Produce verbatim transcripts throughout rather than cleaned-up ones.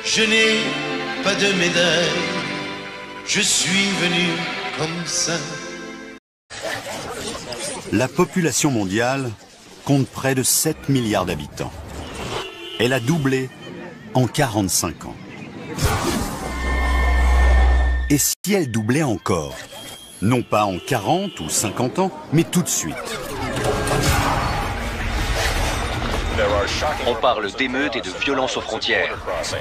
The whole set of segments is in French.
Je n'ai pas de médaille, je suis venu comme ça. La population mondiale compte près de sept milliards d'habitants. Elle a doublé en quarante-cinq ans. Et si elle doublait encore? Non pas en quarante ou cinquante ans, mais tout de suite. On parle d'émeutes et de violences aux frontières.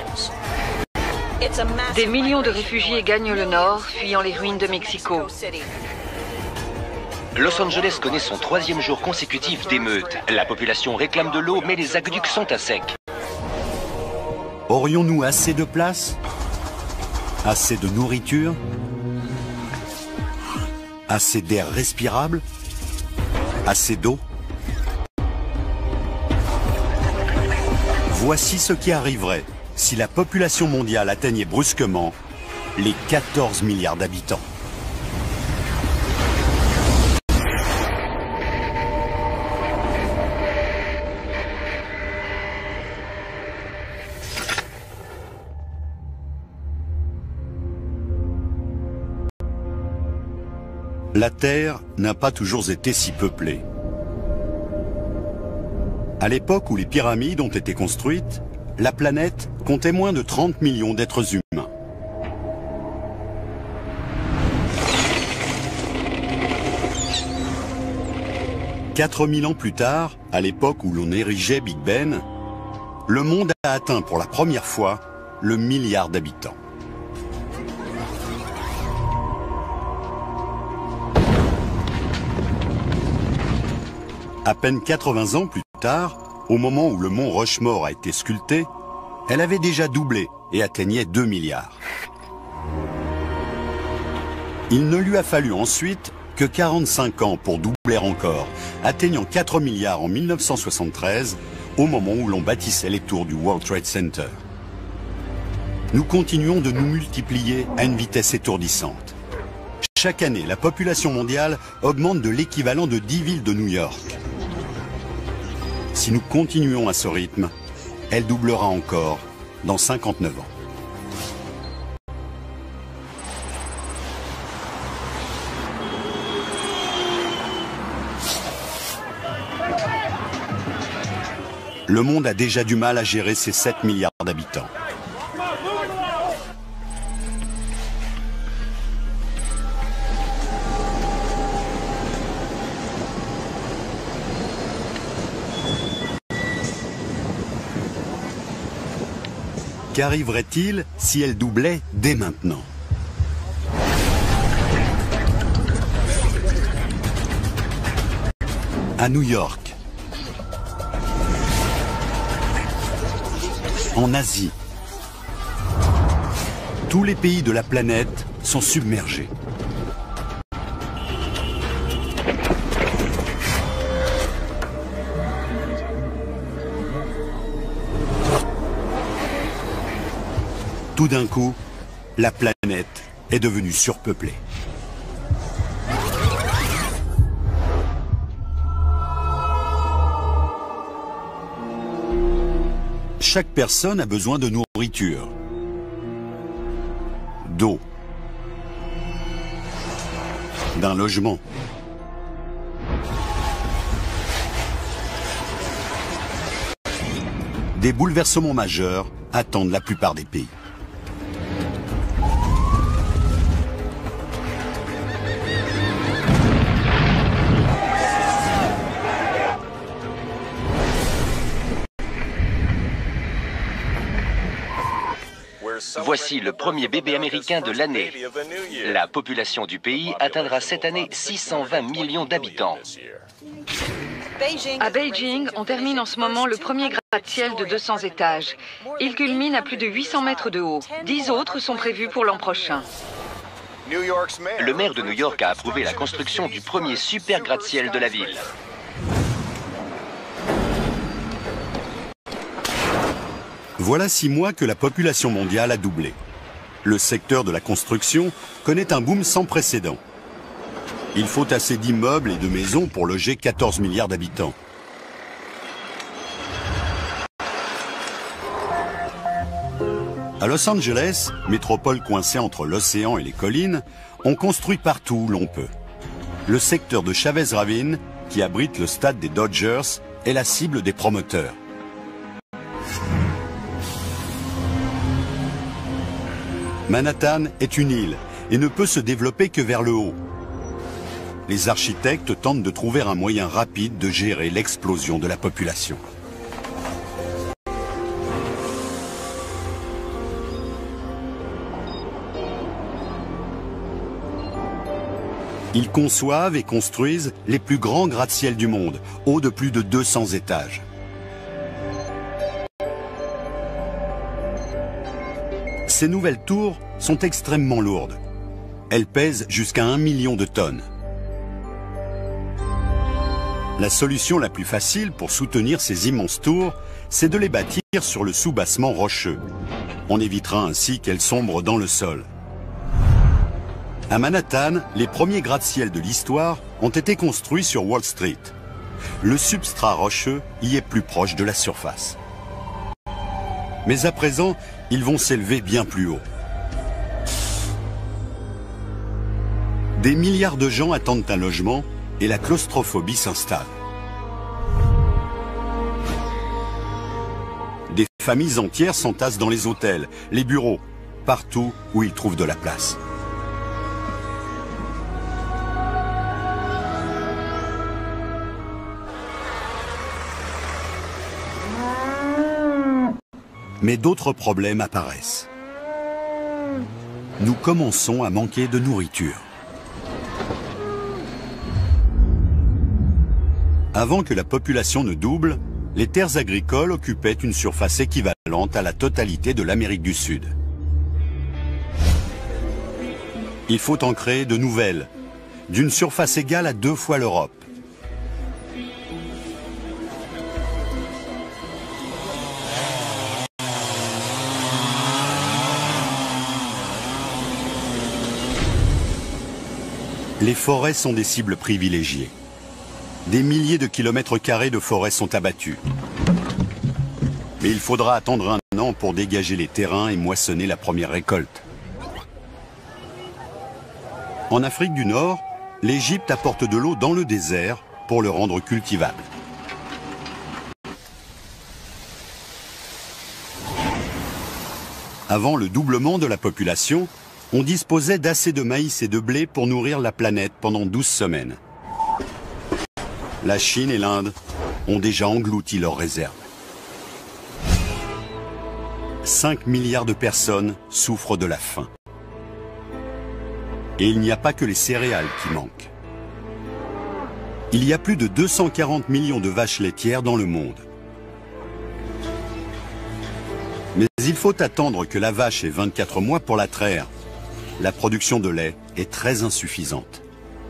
Des millions de réfugiés gagnent le nord, fuyant les ruines de Mexico. Los Angeles connaît son troisième jour consécutif d'émeutes. La population réclame de l'eau, mais les aqueducs sont à sec. Aurions-nous assez de place? Assez de nourriture? Assez d'air respirable? Assez d'eau? Voici ce qui arriverait si la population mondiale atteignait brusquement les quatorze milliards d'habitants. La Terre n'a pas toujours été si peuplée. À l'époque où les pyramides ont été construites, la planète comptait moins de trente millions d'êtres humains. quatre mille ans plus tard, à l'époque où l'on érigeait Big Ben, le monde a atteint pour la première fois le milliard d'habitants. À peine quatre-vingts ans plus tard, au moment où le mont Rushmore a été sculpté, elle avait déjà doublé et atteignait deux milliards. Il ne lui a fallu ensuite que quarante-cinq ans pour doubler encore, atteignant quatre milliards en mille neuf cent soixante-treize, au moment où l'on bâtissait les tours du World Trade Center. Nous continuons de nous multiplier à une vitesse étourdissante. Chaque année, la population mondiale augmente de l'équivalent de dix villes de New York. Si nous continuons à ce rythme, elle doublera encore dans cinquante-neuf ans. Le monde a déjà du mal à gérer ses sept milliards d'habitants. Qu'arriverait-il si elle doublait dès maintenant? À New York, en Asie, tous les pays de la planète sont submergés. Tout d'un coup, la planète est devenue surpeuplée. Chaque personne a besoin de nourriture, d'eau, d'un logement. Des bouleversements majeurs attendent la plupart des pays. Voici le premier bébé américain de l'année. La population du pays atteindra cette année six cent vingt millions d'habitants. À Beijing, on termine en ce moment le premier gratte-ciel de deux cents étages. Il culmine à plus de huit cents mètres de haut. dix autres sont prévus pour l'an prochain. Le maire de New York a approuvé la construction du premier super gratte-ciel de la ville. Voilà six mois que la population mondiale a doublé. Le secteur de la construction connaît un boom sans précédent. Il faut assez d'immeubles et de maisons pour loger quatorze milliards d'habitants. À Los Angeles, métropole coincée entre l'océan et les collines, on construit partout où l'on peut. Le secteur de Chavez Ravine, qui abrite le stade des Dodgers, est la cible des promoteurs. Manhattan est une île et ne peut se développer que vers le haut. Les architectes tentent de trouver un moyen rapide de gérer l'explosion de la population. Ils conçoivent et construisent les plus grands gratte-ciel du monde, hauts de plus de deux cents étages. Ces nouvelles tours sont extrêmement lourdes. Elles pèsent jusqu'à un million de tonnes. La solution la plus facile pour soutenir ces immenses tours, c'est de les bâtir sur le soubassement rocheux. On évitera ainsi qu'elles sombrent dans le sol. À Manhattan, les premiers gratte-ciel de l'histoire ont été construits sur Wall Street. Le substrat rocheux y est plus proche de la surface. Mais à présent, ils vont s'élever bien plus haut. Des milliards de gens attendent un logement et la claustrophobie s'installe. Des familles entières s'entassent dans les hôtels, les bureaux, partout où ils trouvent de la place. Mais d'autres problèmes apparaissent. Nous commençons à manquer de nourriture. Avant que la population ne double, les terres agricoles occupaient une surface équivalente à la totalité de l'Amérique du Sud. Il faut en créer de nouvelles, d'une surface égale à deux fois l'Europe. Les forêts sont des cibles privilégiées. Des milliers de kilomètres carrés de forêts sont abattus. Mais il faudra attendre un an pour dégager les terrains et moissonner la première récolte. En Afrique du Nord, l'Égypte apporte de l'eau dans le désert pour le rendre cultivable. Avant le doublement de la population, on disposait d'assez de maïs et de blé pour nourrir la planète pendant douze semaines. La Chine et l'Inde ont déjà englouti leurs réserves. cinq milliards de personnes souffrent de la faim. Et il n'y a pas que les céréales qui manquent. Il y a plus de deux cent quarante millions de vaches laitières dans le monde. Mais il faut attendre que la vache ait vingt-quatre mois pour la traire. La production de lait est très insuffisante.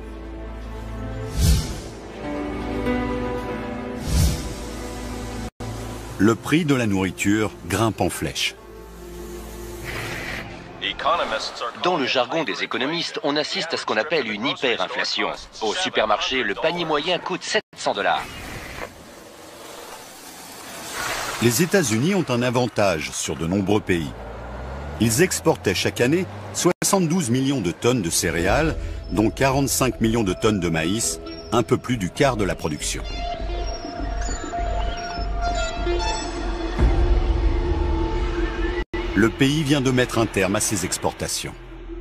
Le prix de la nourriture grimpe en flèche. Dans le jargon des économistes, on assiste à ce qu'on appelle une hyperinflation. Au supermarché, le panier moyen coûte sept cents dollars. Les États-Unis ont un avantage sur de nombreux pays. Ils exportaient chaque année soixante-douze millions de tonnes de céréales, dont quarante-cinq millions de tonnes de maïs, un peu plus du quart de la production. Le pays vient de mettre un terme à ses exportations.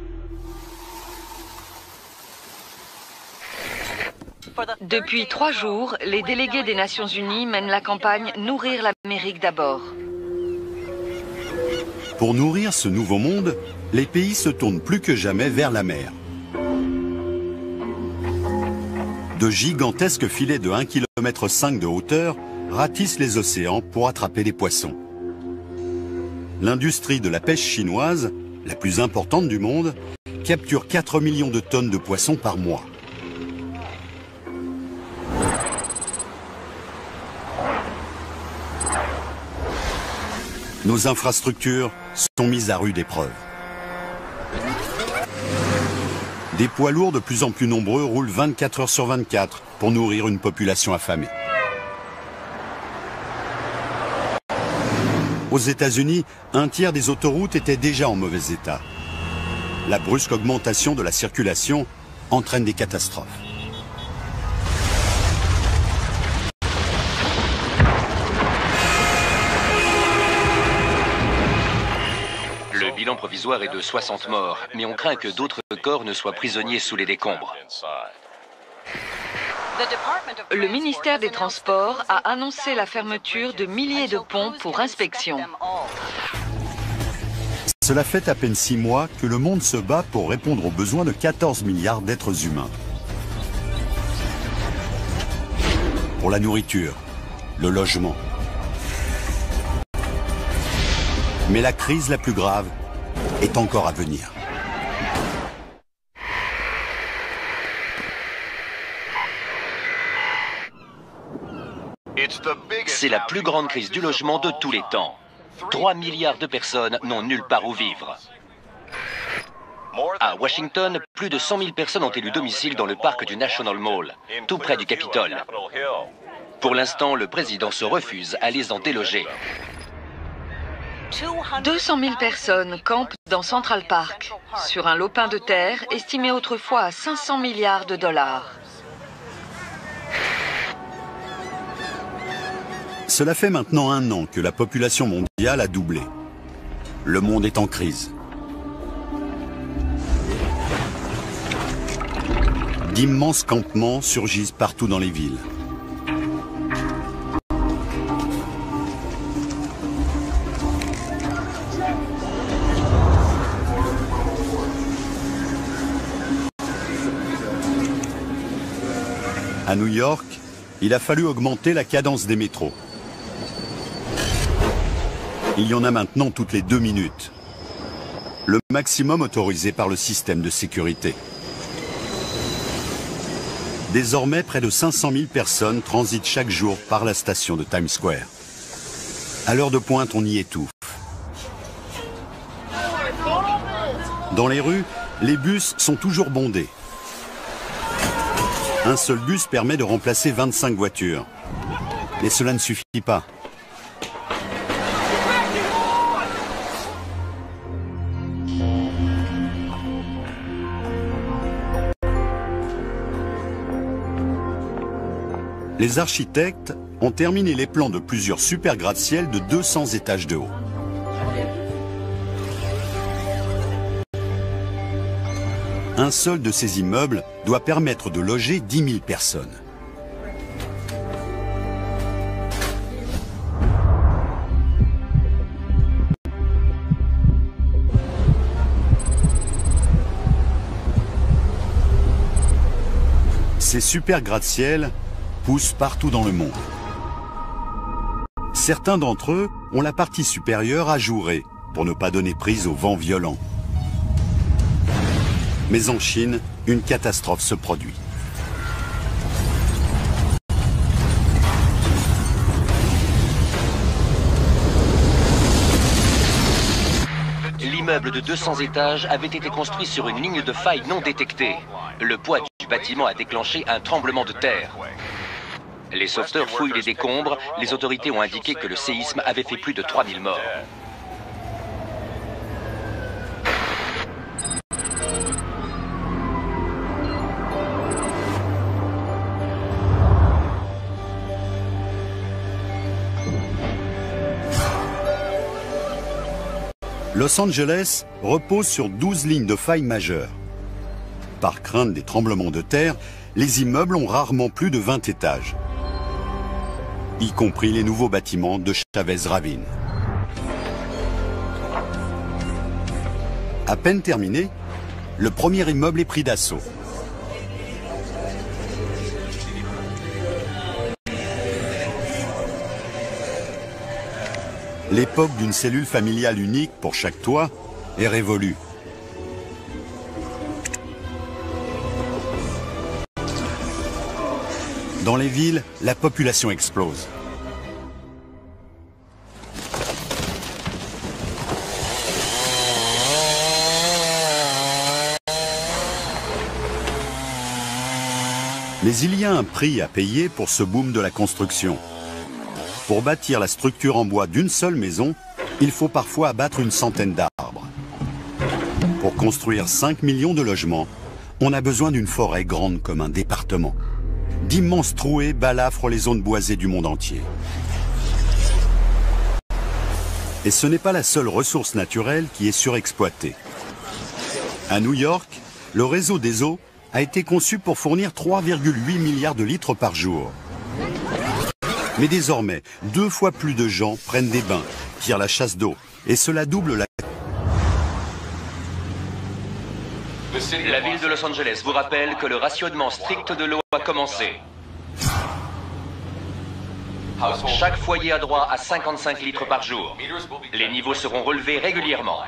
Depuis trois jours, les délégués des Nations Unies mènent la campagne « Nourrir l'Amérique d'abord ». Pour nourrir ce nouveau monde, les pays se tournent plus que jamais vers la mer. De gigantesques filets de un virgule cinq kilomètres de hauteur ratissent les océans pour attraper les poissons. L'industrie de la pêche chinoise, la plus importante du monde, capture quatre millions de tonnes de poissons par mois. Nos infrastructures sont mises à rude épreuve. Des poids lourds de plus en plus nombreux roulent vingt-quatre heures sur vingt-quatre pour nourrir une population affamée. Aux États-Unis, un tiers des autoroutes étaient déjà en mauvais état. La brusque augmentation de la circulation entraîne des catastrophes. Le bilan provisoire est de soixante morts, mais on craint que d'autres corps ne soient prisonniers sous les décombres. Le ministère des Transports a annoncé la fermeture de milliers de ponts pour inspection. Cela fait à peine six mois que le monde se bat pour répondre aux besoins de quatorze milliards d'êtres humains. Pour la nourriture, le logement. Mais la crise la plus grave est encore à venir. C'est la plus grande crise du logement de tous les temps. trois milliards de personnes n'ont nulle part où vivre. À Washington, plus de cent mille personnes ont élu domicile dans le parc du National Mall, tout près du Capitole. Pour l'instant, le président se refuse à les en déloger. deux cent mille personnes campent dans Central Park, sur un lopin de terre estimé autrefois à cinq cents milliards de dollars. Cela fait maintenant un an que la population mondiale a doublé. Le monde est en crise. D'immenses campements surgissent partout dans les villes. À New York, il a fallu augmenter la cadence des métros. Il y en a maintenant toutes les deux minutes. Le maximum autorisé par le système de sécurité. Désormais, près de cinq cent mille personnes transitent chaque jour par la station de Times Square. À l'heure de pointe, on y étouffe. Dans les rues, les bus sont toujours bondés. Un seul bus permet de remplacer vingt-cinq voitures. Mais cela ne suffit pas. Les architectes ont terminé les plans de plusieurs super gratte-ciel de deux cents étages de haut. Un seul de ces immeubles doit permettre de loger dix mille personnes. Ces super gratte-ciel poussent partout dans le monde. Certains d'entre eux ont la partie supérieure ajourée pour ne pas donner prise aux vents violents. Mais en Chine, une catastrophe se produit. L'immeuble de deux cents étages avait été construit sur une ligne de faille non détectée. Le poids du bâtiment a déclenché un tremblement de terre. Les sauveteurs fouillent les décombres. Les autorités ont indiqué que le séisme avait fait plus de trois mille morts. Los Angeles repose sur douze lignes de faille majeures. Par crainte des tremblements de terre, les immeubles ont rarement plus de vingt étages, y compris les nouveaux bâtiments de Chavez Ravine. À peine terminé, le premier immeuble est pris d'assaut. L'époque d'une cellule familiale unique pour chaque toit est révolue. Dans les villes, la population explose. Mais il y a un prix à payer pour ce boom de la construction. Pour bâtir la structure en bois d'une seule maison, il faut parfois abattre une centaine d'arbres. Pour construire cinq millions de logements, on a besoin d'une forêt grande comme un département. D'immenses trouées balafrent les zones boisées du monde entier. Et ce n'est pas la seule ressource naturelle qui est surexploitée. À New York, le réseau des eaux a été conçu pour fournir trois virgule huit milliards de litres par jour. Mais désormais, deux fois plus de gens prennent des bains, tirent la chasse d'eau, et cela double la... La ville de Los Angeles vous rappelle que le rationnement strict de l'eau a commencé. Chaque foyer a droit à cinquante-cinq litres par jour. Les niveaux seront relevés régulièrement.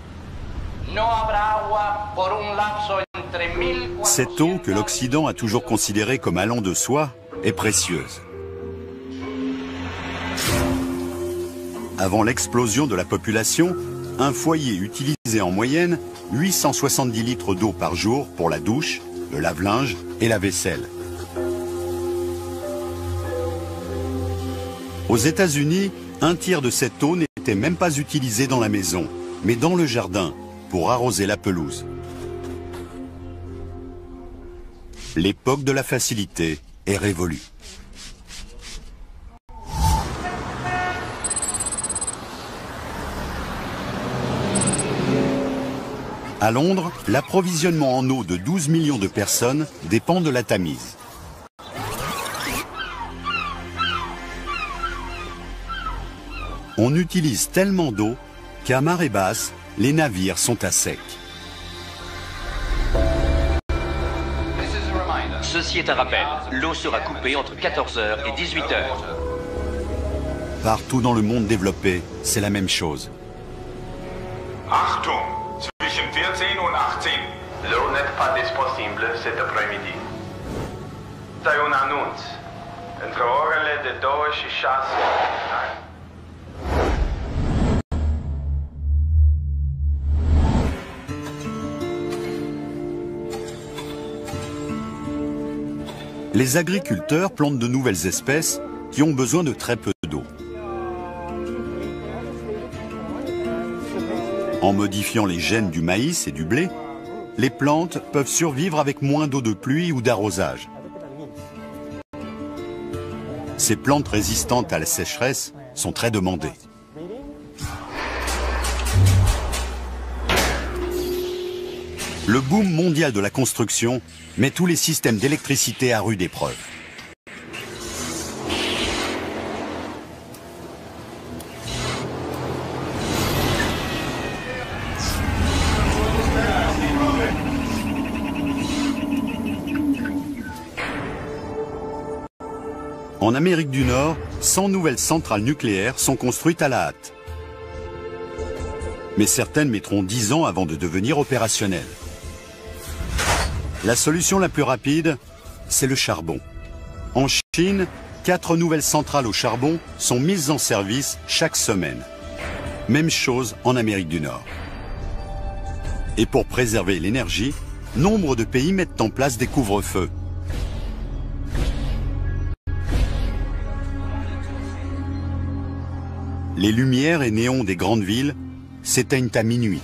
Cette eau que l'Occident a toujours considérée comme allant de soi est précieuse. Avant l'explosion de la population, un foyer utilisait en moyenne huit cent soixante-dix litres d'eau par jour pour la douche, le lave-linge et la vaisselle. Aux États-Unis, un tiers de cette eau n'était même pas utilisée dans la maison, mais dans le jardin, pour arroser la pelouse. L'époque de la facilité est révolue. À Londres, l'approvisionnement en eau de douze millions de personnes dépend de la Tamise. On utilise tellement d'eau qu'à marée basse, les navires sont à sec. Ceci est un rappel. L'eau sera coupée entre quatorze heures et dix-huit heures. Partout dans le monde développé, c'est la même chose. Achtung! Zwischen vierzehn und achtzehn. L'eau n'est pas disponible cet après-midi. C'est un annonce. Entre orele de două și șase. Les agriculteurs plantent de nouvelles espèces qui ont besoin de très peu d'eau. En modifiant les gènes du maïs et du blé, les plantes peuvent survivre avec moins d'eau de pluie ou d'arrosage. Ces plantes résistantes à la sécheresse sont très demandées. Le boom mondial de la construction met tous les systèmes d'électricité à rude épreuve. En Amérique du Nord, cent nouvelles centrales nucléaires sont construites à la hâte. Mais certaines mettront dix ans avant de devenir opérationnelles. La solution la plus rapide, c'est le charbon. En Chine, quatre nouvelles centrales au charbon sont mises en service chaque semaine. Même chose en Amérique du Nord. Et pour préserver l'énergie, nombre de pays mettent en place des couvre-feux. Les lumières et néons des grandes villes s'éteignent à minuit.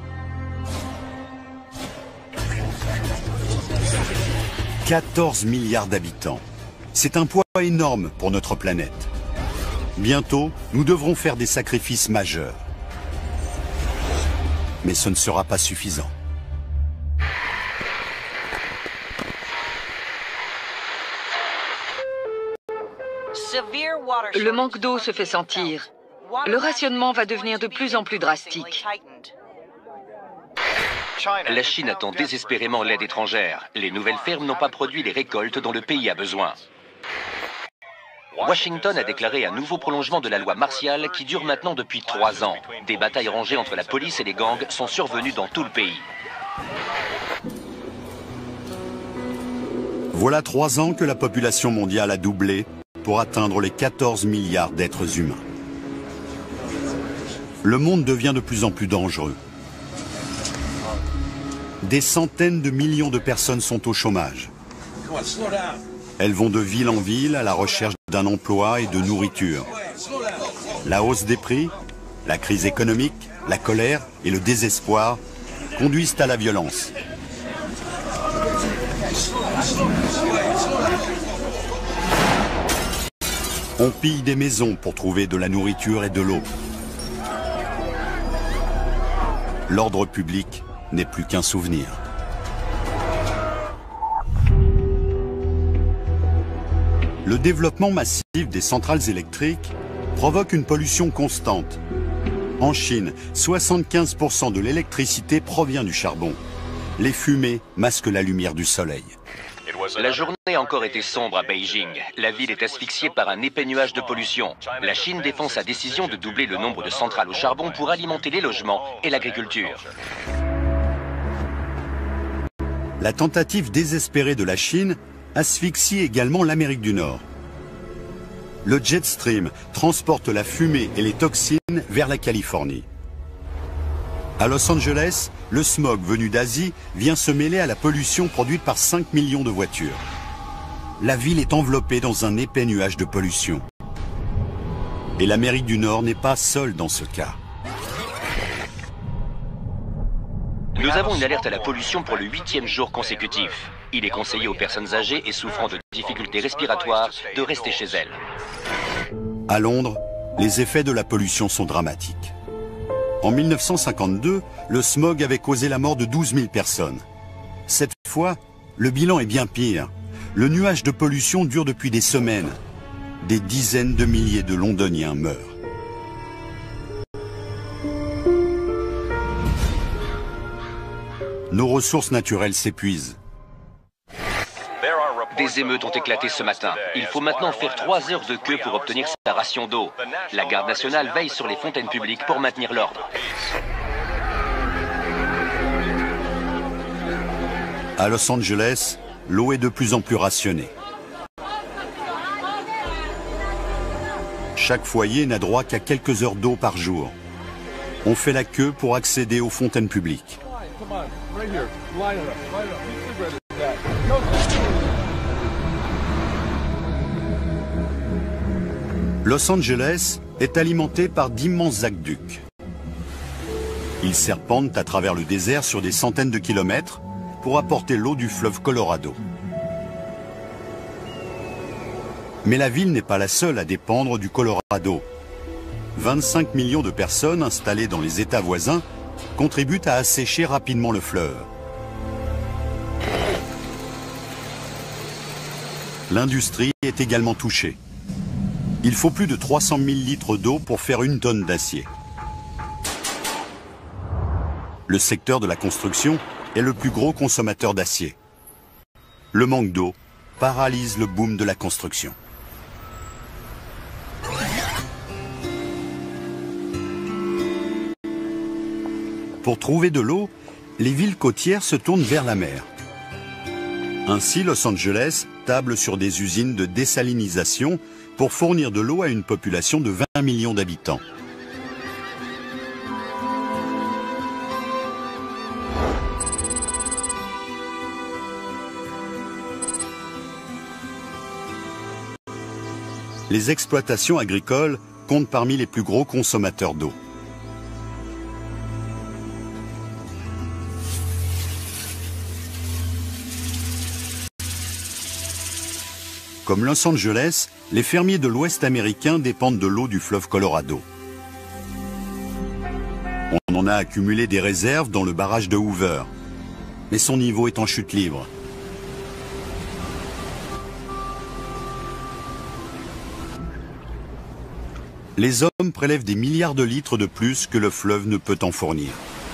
quatorze milliards d'habitants. C'est un poids énorme pour notre planète. Bientôt, nous devrons faire des sacrifices majeurs. Mais ce ne sera pas suffisant. Le manque d'eau se fait sentir. Le rationnement va devenir de plus en plus drastique. La Chine attend désespérément l'aide étrangère. Les nouvelles fermes n'ont pas produit les récoltes dont le pays a besoin. Washington a déclaré un nouveau prolongement de la loi martiale qui dure maintenant depuis trois ans. Des batailles rangées entre la police et les gangs sont survenues dans tout le pays. Voilà trois ans que la population mondiale a doublé pour atteindre les quatorze milliards d'êtres humains. Le monde devient de plus en plus dangereux. Des centaines de millions de personnes sont au chômage. Elles vont de ville en ville à la recherche d'un emploi et de nourriture. La hausse des prix La crise économique, la colère et le désespoir conduisent à la violence. On pille des maisons pour trouver de la nourriture et de l'eau. L'ordre public n'est plus qu'un souvenir. Le développement massif des centrales électriques provoque une pollution constante. En Chine, soixante-quinze pour cent de l'électricité provient du charbon. Les fumées masquent la lumière du soleil. La journée a encore été sombre à Beijing. La ville est asphyxiée par un épais nuage de pollution. La Chine défend sa décision de doubler le nombre de centrales au charbon pour alimenter les logements et l'agriculture. La tentative désespérée de la Chine asphyxie également l'Amérique du Nord. Le jet stream transporte la fumée et les toxines vers la Californie. À Los Angeles, le smog venu d'Asie vient se mêler à la pollution produite par cinq millions de voitures. La ville est enveloppée dans un épais nuage de pollution. Et l'Amérique du Nord n'est pas seule dans ce cas. Nous avons une alerte à la pollution pour le huitième jour consécutif. Il est conseillé aux personnes âgées et souffrant de difficultés respiratoires de rester chez elles. À Londres, les effets de la pollution sont dramatiques. En mille neuf cent cinquante-deux, le smog avait causé la mort de douze mille personnes. Cette fois, le bilan est bien pire. Le nuage de pollution dure depuis des semaines. Des dizaines de milliers de Londoniens meurent. Nos ressources naturelles s'épuisent. Des émeutes ont éclaté ce matin. Il faut maintenant faire trois heures de queue pour obtenir sa ration d'eau. La garde nationale veille sur les fontaines publiques pour maintenir l'ordre. À Los Angeles, l'eau est de plus en plus rationnée. Chaque foyer n'a droit qu'à quelques heures d'eau par jour. On fait la queue pour accéder aux fontaines publiques. Los Angeles est alimenté par d'immenses aqueducs. Ils serpentent à travers le désert sur des centaines de kilomètres pour apporter l'eau du fleuve Colorado. Mais la ville n'est pas la seule à dépendre du Colorado. vingt-cinq millions de personnes installées dans les États voisins contribuent à assécher rapidement le fleuve. L'industrie est également touchée. Il faut plus de trois cent mille litres d'eau pour faire une tonne d'acier. Le secteur de la construction est le plus gros consommateur d'acier. Le manque d'eau paralyse le boom de la construction. Pour trouver de l'eau, les villes côtières se tournent vers la mer. Ainsi, Los Angeles table sur des usines de désalinisation pour fournir de l'eau à une population de vingt millions d'habitants. Les exploitations agricoles comptent parmi les plus gros consommateurs d'eau. Comme Los Angeles, les fermiers de l'Ouest américain dépendent de l'eau du fleuve Colorado. On en a accumulé des réserves dans le barrage de Hoover, mais son niveau est en chute libre. Les hommes prélèvent des milliards de litres de plus que le fleuve ne peut en fournir.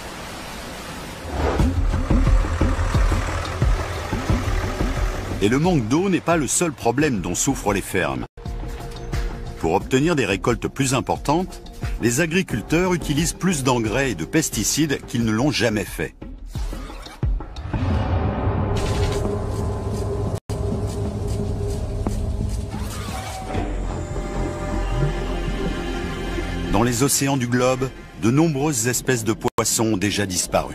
Et le manque d'eau n'est pas le seul problème dont souffrent les fermes. Pour obtenir des récoltes plus importantes, les agriculteurs utilisent plus d'engrais et de pesticides qu'ils ne l'ont jamais fait. Dans les océans du globe, de nombreuses espèces de poissons ont déjà disparu.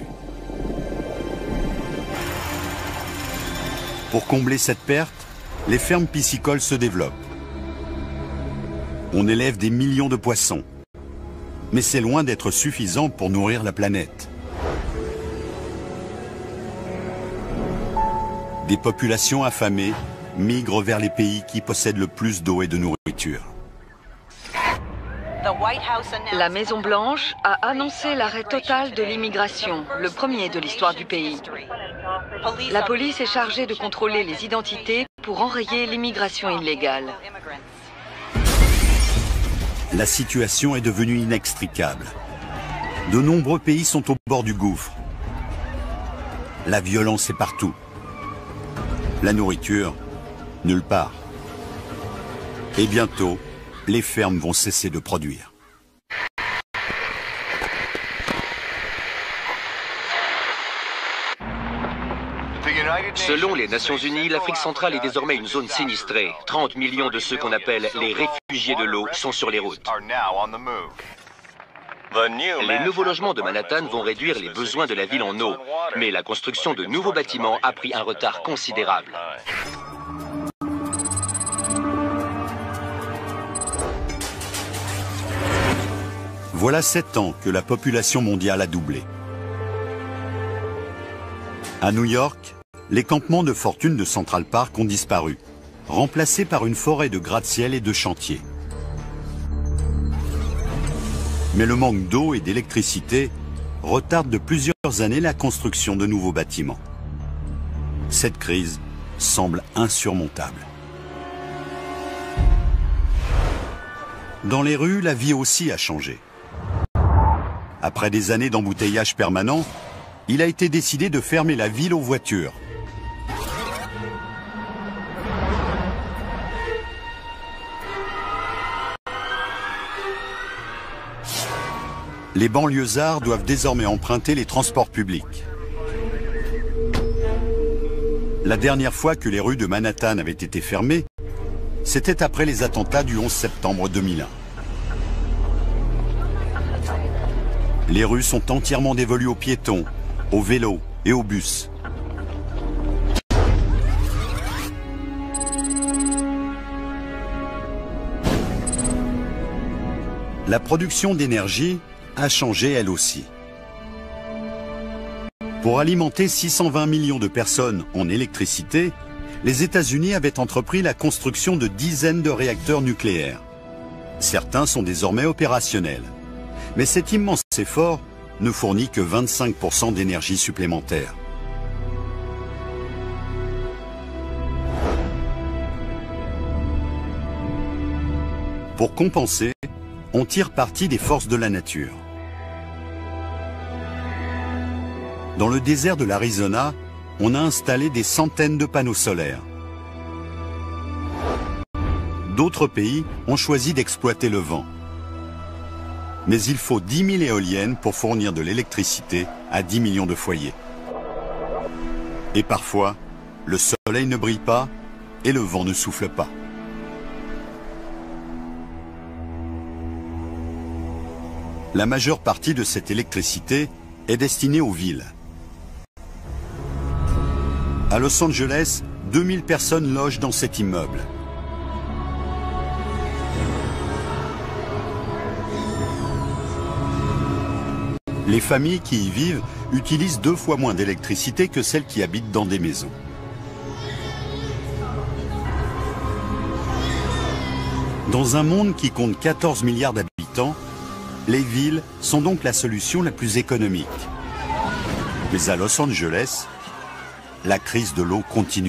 Pour combler cette perte, les fermes piscicoles se développent. On élève des millions de poissons. mais c'est loin d'être suffisant pour nourrir la planète. Des populations affamées migrent vers les pays qui possèdent le plus d'eau et de nourriture. La Maison-Blanche a annoncé l'arrêt total de l'immigration, le premier de l'histoire du pays. La police est chargée de contrôler les identités pour enrayer l'immigration illégale. La situation est devenue inextricable. De nombreux pays sont au bord du gouffre. La violence est partout. La nourriture, nulle part. Et bientôt, les fermes vont cesser de produire. Selon les Nations Unies, l'Afrique centrale est désormais une zone sinistrée. trente millions de ceux qu'on appelle les réfugiés de l'eau sont sur les routes. Les nouveaux logements de Manhattan vont réduire les besoins de la ville en eau, mais la construction de nouveaux bâtiments a pris un retard considérable. Voilà sept ans que la population mondiale a doublé. À New York, les campements de fortune de Central Park ont disparu, remplacés par une forêt de gratte-ciel et de chantiers. Mais le manque d'eau et d'électricité retarde de plusieurs années la construction de nouveaux bâtiments. Cette crise semble insurmontable. Dans les rues, la vie aussi a changé. Après des années d'embouteillage permanent, il a été décidé de fermer la ville aux voitures. Les banlieusards doivent désormais emprunter les transports publics. La dernière fois que les rues de Manhattan avaient été fermées, c'était après les attentats du onze septembre deux mille un. Les rues sont entièrement dévolues aux piétons, aux vélos et aux bus. La production d'énergie a changé elle aussi. Pour alimenter six cent vingt millions de personnes en électricité, les États-Unis avaient entrepris la construction de dizaines de réacteurs nucléaires. Certains sont désormais opérationnels. Mais cet immense effort ne fournit que vingt-cinq pour cent d'énergie supplémentaire. Pour compenser, on tire parti des forces de la nature. Dans le désert de l'Arizona, on a installé des centaines de panneaux solaires. D'autres pays ont choisi d'exploiter le vent. Mais il faut dix mille éoliennes pour fournir de l'électricité à dix millions de foyers. Et parfois, le soleil ne brille pas et le vent ne souffle pas. La majeure partie de cette électricité est destinée aux villes. À Los Angeles, deux mille personnes logent dans cet immeuble. Les familles qui y vivent utilisent deux fois moins d'électricité que celles qui habitent dans des maisons. Dans un monde qui compte quatorze milliards d'habitants, les villes sont donc la solution la plus économique. Mais à Los Angeles, la crise de l'eau continue.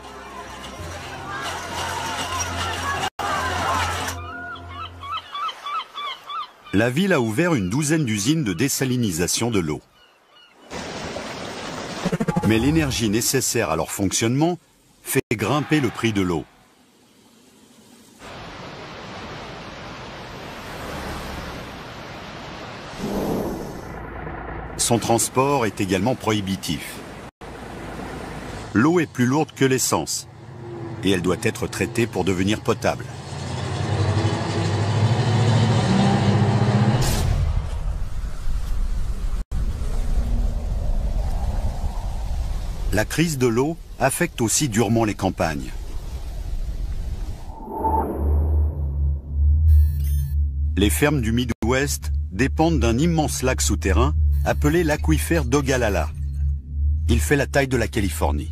La ville a ouvert une douzaine d'usines de désalinisation de l'eau. Mais l'énergie nécessaire à leur fonctionnement fait grimper le prix de l'eau. Son transport est également prohibitif. L'eau est plus lourde que l'essence et elle doit être traitée pour devenir potable. La crise de l'eau affecte aussi durement les campagnes. Les fermes du Midwest dépendent d'un immense lac souterrain appelé l'aquifère d'Ogallala. Il fait la taille de la Californie.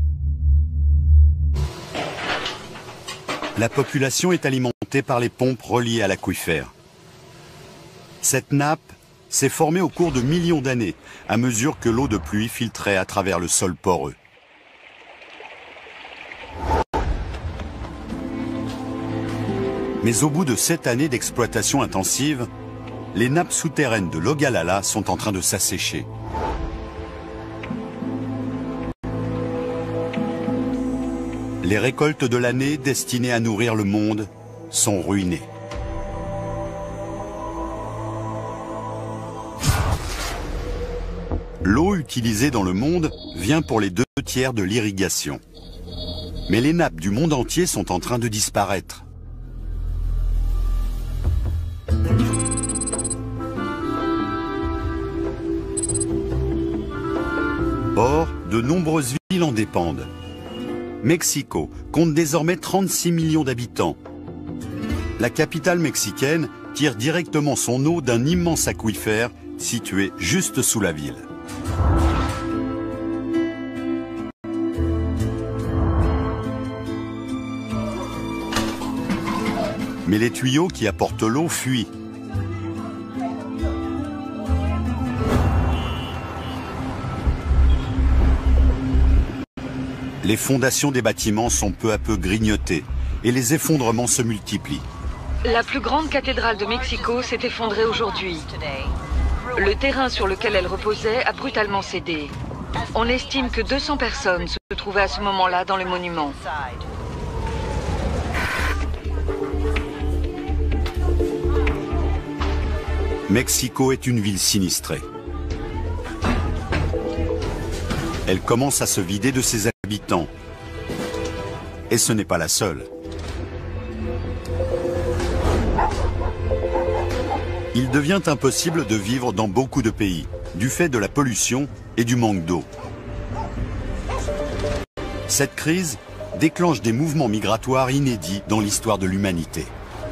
La population est alimentée par les pompes reliées à l'aquifère. Cette nappe s'est formée au cours de millions d'années, à mesure que l'eau de pluie filtrait à travers le sol poreux. Mais au bout de sept années d'exploitation intensive, les nappes souterraines de l'Ogallala sont en train de s'assécher. Les récoltes de l'année destinées à nourrir le monde sont ruinées. L'eau utilisée dans le monde vient pour les deux tiers de l'irrigation. Mais les nappes du monde entier sont en train de disparaître. Or, de nombreuses villes en dépendent. Mexico compte désormais trente-six millions d'habitants. La capitale mexicaine tire directement son eau d'un immense aquifère situé juste sous la ville. Mais les tuyaux qui apportent l'eau fuient. Les fondations des bâtiments sont peu à peu grignotées et les effondrements se multiplient. La plus grande cathédrale de Mexico s'est effondrée aujourd'hui. Le terrain sur lequel elle reposait a brutalement cédé. On estime que deux cents personnes se trouvaient à ce moment-là dans le monument. Mexico est une ville sinistrée. Elle commence à se vider de ses habitants. Et ce n'est pas la seule. Il devient impossible de vivre dans beaucoup de pays, du fait de la pollution et du manque d'eau. Cette crise déclenche des mouvements migratoires inédits dans l'histoire de l'humanité.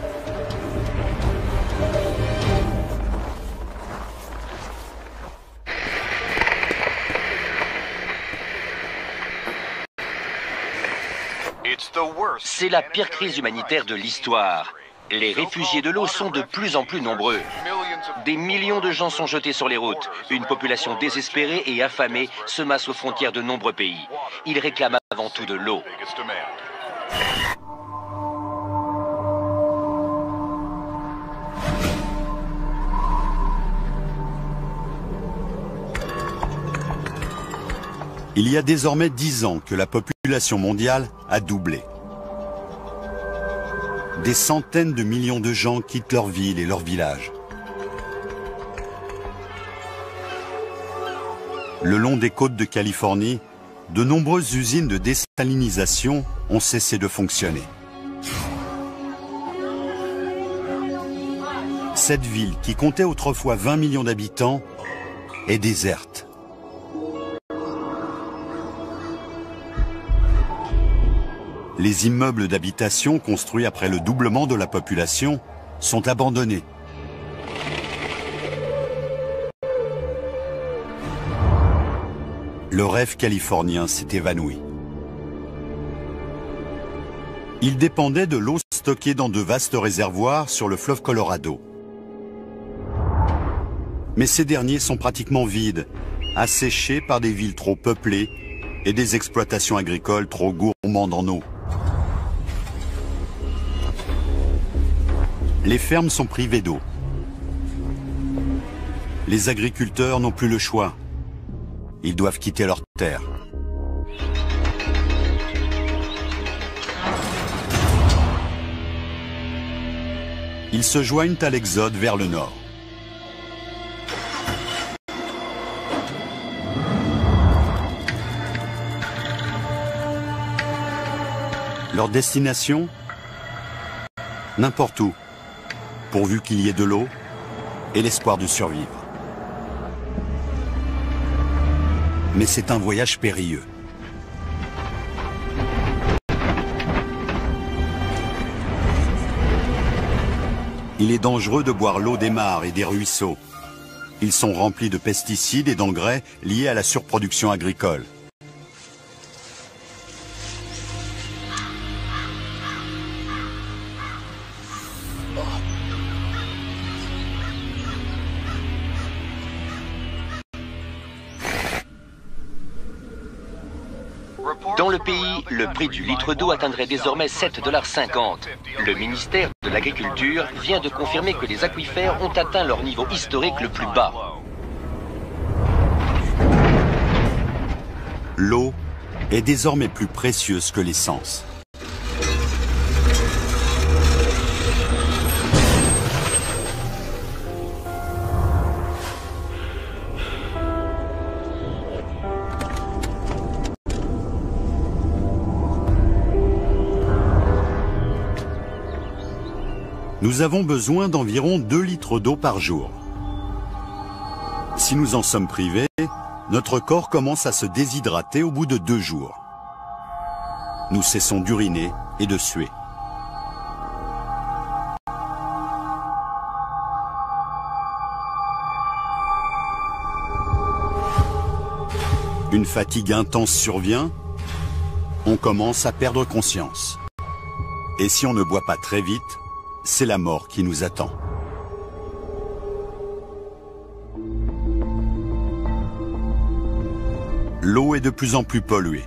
C'est la pire crise humanitaire de l'histoire. Les réfugiés de l'eau sont de plus en plus nombreux. Des millions de gens sont jetés sur les routes. Une population désespérée et affamée se masse aux frontières de nombreux pays. Ils réclament avant tout de l'eau. Il y a désormais dix ans que la population mondiale a doublé. Des centaines de millions de gens quittent leur ville et leur village. Le long des côtes de Californie, de nombreuses usines de désalinisation ont cessé de fonctionner. Cette ville, qui comptait autrefois vingt millions d'habitants, est déserte. Les immeubles d'habitation construits après le doublement de la population sont abandonnés. Le rêve californien s'est évanoui. Il dépendait de l'eau stockée dans de vastes réservoirs sur le fleuve Colorado. Mais ces derniers sont pratiquement vides, asséchés par des villes trop peuplées et des exploitations agricoles trop gourmandes en eau. Les fermes sont privées d'eau. Les agriculteurs n'ont plus le choix. Ils doivent quitter leurs terres. Ils se joignent à l'exode vers le nord. Leur destination? N'importe où, pourvu qu'il y ait de l'eau et l'espoir de survivre. Mais c'est un voyage périlleux. Il est dangereux de boire l'eau des mares et des ruisseaux. Ils sont remplis de pesticides et d'engrais liés à la surproduction agricole. Dans le pays, le prix du litre d'eau atteindrait désormais sept dollars cinquante. Le ministère de l'Agriculture vient de confirmer que les aquifères ont atteint leur niveau historique le plus bas. L'eau est désormais plus précieuse que l'essence. Nous avons besoin d'environ deux litres d'eau par jour. Si nous en sommes privés, notre corps commence à se déshydrater au bout de deux jours. Nous cessons d'uriner et de suer. Une fatigue intense survient, on commence à perdre conscience. Et si on ne boit pas très vite, c'est la mort qui nous attend. L'eau est de plus en plus polluée.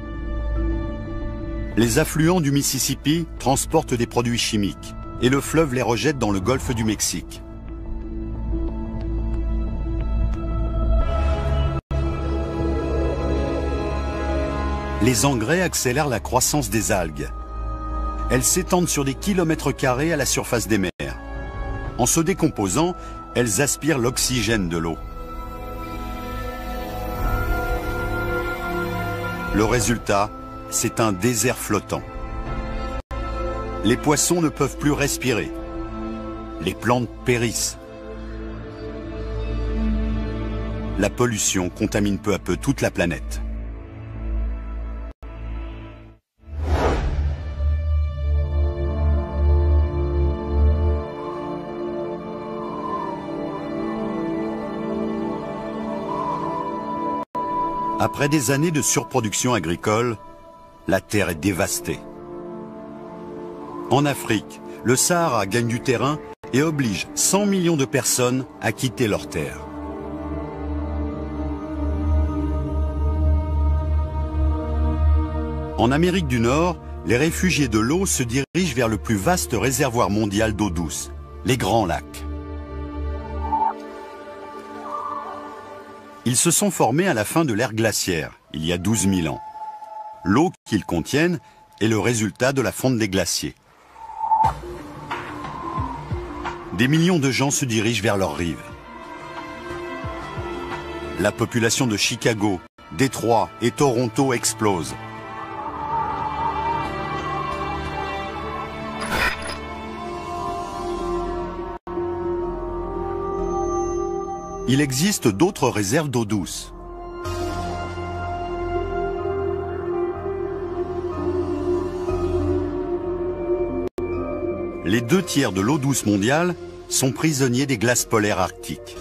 Les affluents du Mississippi transportent des produits chimiques et le fleuve les rejette dans le golfe du Mexique. Les engrais accélèrent la croissance des algues. Elles s'étendent sur des kilomètres carrés à la surface des mers. En se décomposant, elles aspirent l'oxygène de l'eau. Le résultat, c'est un désert flottant. Les poissons ne peuvent plus respirer. Les plantes périssent. La pollution contamine peu à peu toute la planète. Après des années de surproduction agricole, la terre est dévastée. En Afrique, le Sahara gagne du terrain et oblige cent millions de personnes à quitter leur terre. En Amérique du Nord, les réfugiés de l'eau se dirigent vers le plus vaste réservoir mondial d'eau douce, les Grands Lacs. Ils se sont formés à la fin de l'ère glaciaire, il y a douze mille ans. L'eau qu'ils contiennent est le résultat de la fonte des glaciers. Des millions de gens se dirigent vers leurs rives. La population de Chicago, Détroit et Toronto explose. Il existe d'autres réserves d'eau douce. Les deux tiers de l'eau douce mondiale sont prisonniers des glaces polaires arctiques.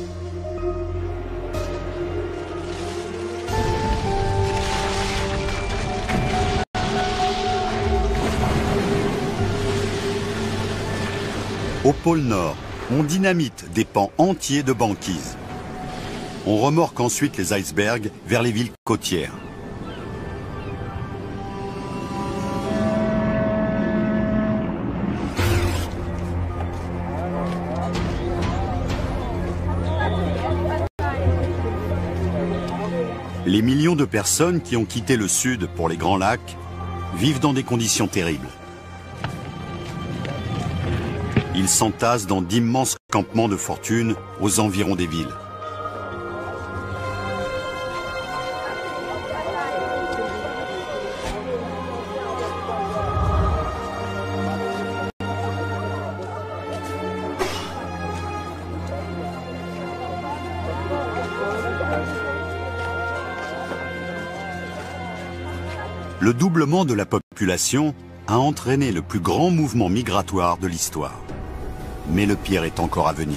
Au pôle Nord, on dynamite des pans entiers de banquise. On remorque ensuite les icebergs vers les villes côtières. Les millions de personnes qui ont quitté le sud pour les Grands Lacs vivent dans des conditions terribles. Ils s'entassent dans d'immenses campements de fortune aux environs des villes. Le doublement de la population a entraîné le plus grand mouvement migratoire de l'histoire. Mais le pire est encore à venir.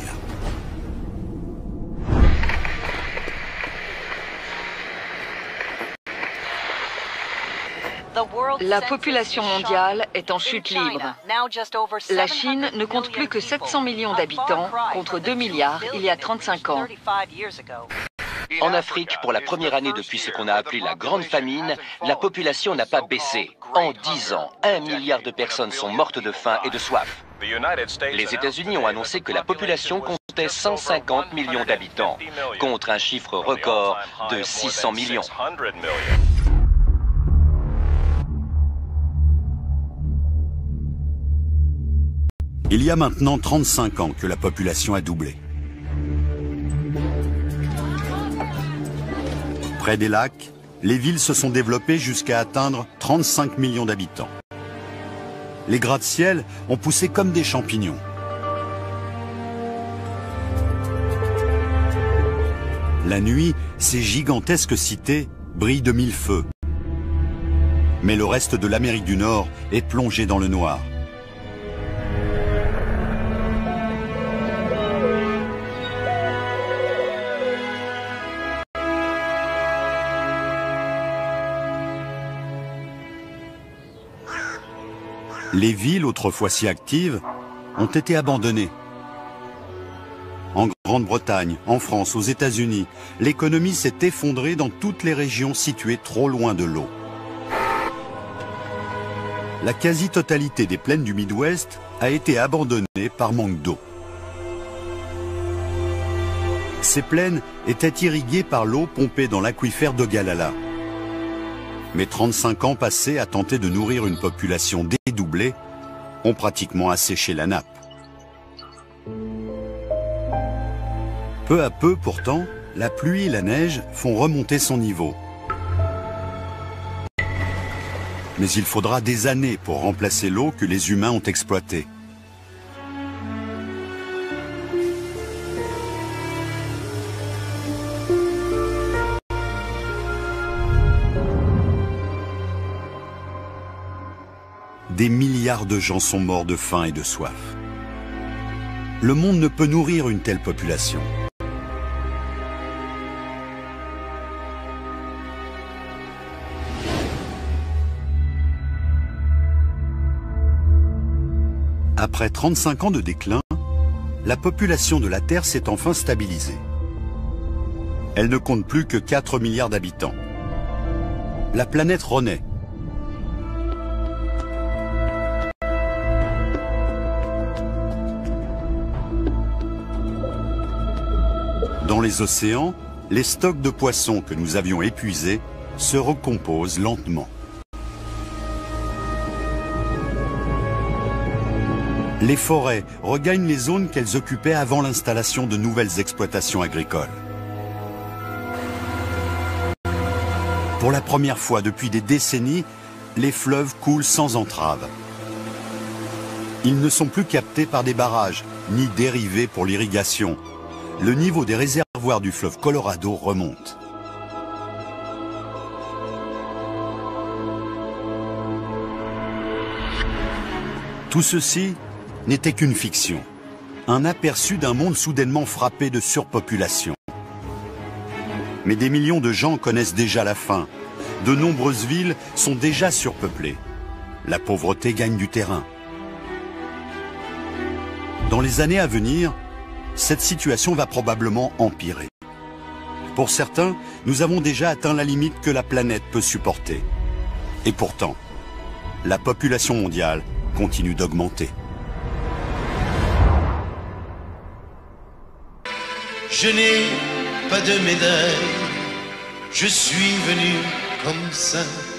La population mondiale est en chute libre. La Chine ne compte plus que sept cents millions d'habitants contre deux milliards il y a trente-cinq ans. En Afrique, pour la première année depuis ce qu'on a appelé la Grande Famine, la population n'a pas baissé. En dix ans, un milliard de personnes sont mortes de faim et de soif. Les États-Unis ont annoncé que la population comptait cent cinquante millions d'habitants, contre un chiffre record de six cents millions. Il y a maintenant trente-cinq ans que la population a doublé. Près des lacs, les villes se sont développées jusqu'à atteindre trente-cinq millions d'habitants. Les gratte-ciel ont poussé comme des champignons. La nuit, ces gigantesques cités brillent de mille feux. Mais le reste de l'Amérique du Nord est plongé dans le noir. Les villes, autrefois si actives, ont été abandonnées. En Grande-Bretagne, en France, aux États-Unis, l'économie s'est effondrée dans toutes les régions situées trop loin de l'eau. La quasi-totalité des plaines du Midwest a été abandonnée par manque d'eau. Ces plaines étaient irriguées par l'eau pompée dans l'aquifère d'Ogallala. Mais trente-cinq ans passés à tenter de nourrir une population dédoublée ont pratiquement asséché la nappe. Peu à peu, pourtant, la pluie et la neige font remonter son niveau. Mais il faudra des années pour remplacer l'eau que les humains ont exploitée. Des milliards de gens sont morts de faim et de soif. Le monde ne peut nourrir une telle population. Après trente-cinq ans de déclin, la population de la Terre s'est enfin stabilisée. Elle ne compte plus que quatre milliards d'habitants. La planète renaît. Dans les océans, les stocks de poissons que nous avions épuisés se recomposent lentement. Les forêts regagnent les zones qu'elles occupaient avant l'installation de nouvelles exploitations agricoles. Pour la première fois depuis des décennies, les fleuves coulent sans entrave. Ils ne sont plus captés par des barrages, ni dérivés pour l'irrigation. Le niveau des réservoirs du fleuve Colorado remonte. Tout ceci n'était qu'une fiction, un aperçu d'un monde soudainement frappé de surpopulation. Mais des millions de gens connaissent déjà la faim. De nombreuses villes sont déjà surpeuplées. La pauvreté gagne du terrain. Dans les années à venir, cette situation va probablement empirer. Pour certains, nous avons déjà atteint la limite que la planète peut supporter. Et pourtant, la population mondiale continue d'augmenter. Je n'ai pas de médaille, je suis venu comme ça.